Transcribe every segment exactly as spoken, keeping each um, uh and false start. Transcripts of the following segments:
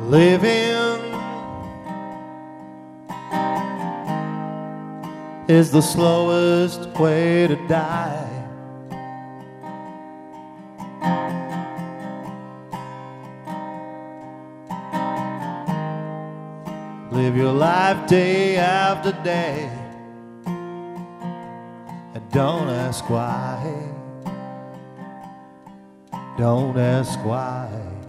Living is the slowest way to die. Live your life day after day, and don't ask why. Don't ask why.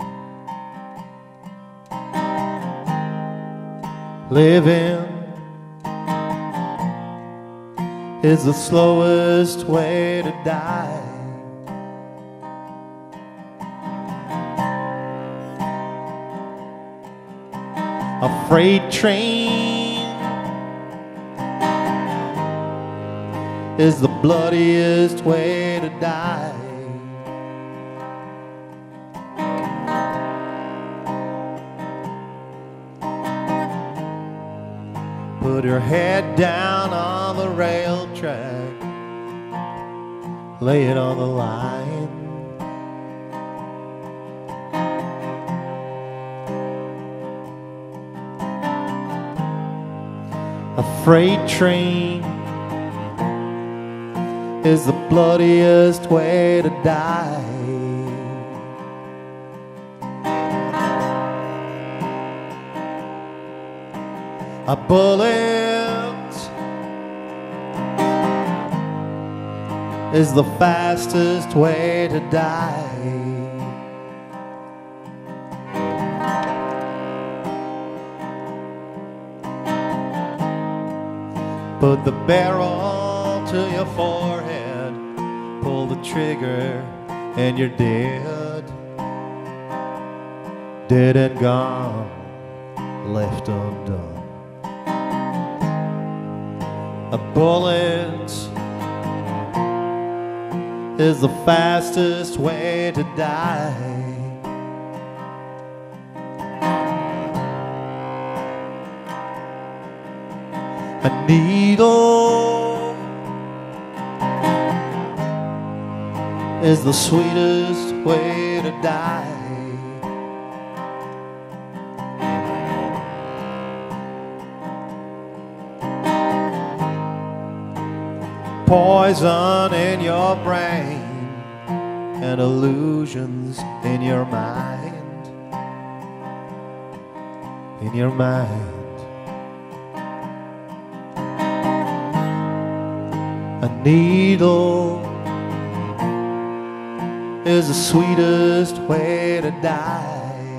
Living is the slowest way to die. A freight train is the bloodiest way to die. Put your head down on the rail track, lay it on the line. A freight train is the bloodiest way to die. A bullet is the fastest way to die. Put the barrel to your forehead, pull the trigger, and you're dead. Dead and gone, left undone. A bullet is the fastest way to die. A needle is the sweetest way to die. Poison in your brain and illusions in your mind. In your mind. A needle is the sweetest way to die.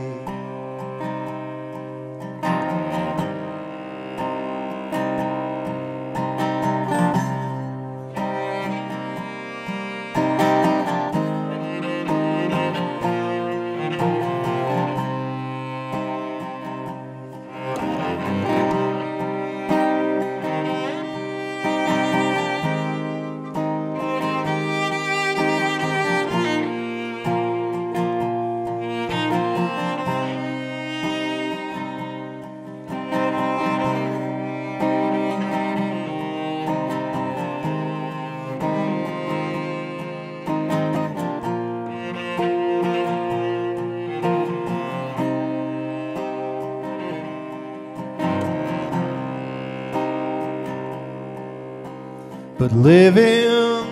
But living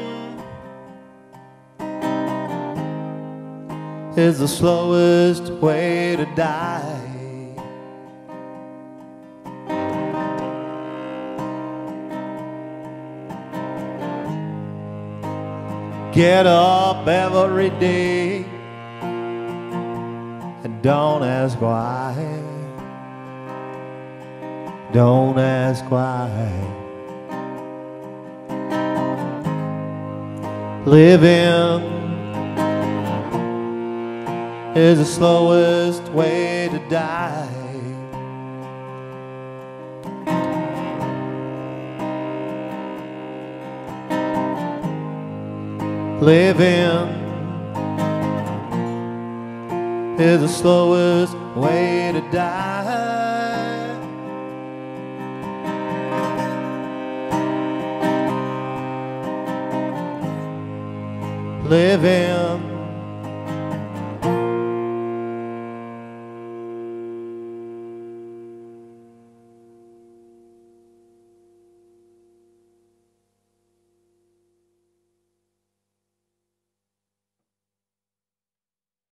is the slowest way to die. Get up every day and don't ask why. Don't ask why. Living is the slowest way to die. Living is the slowest way to die. Living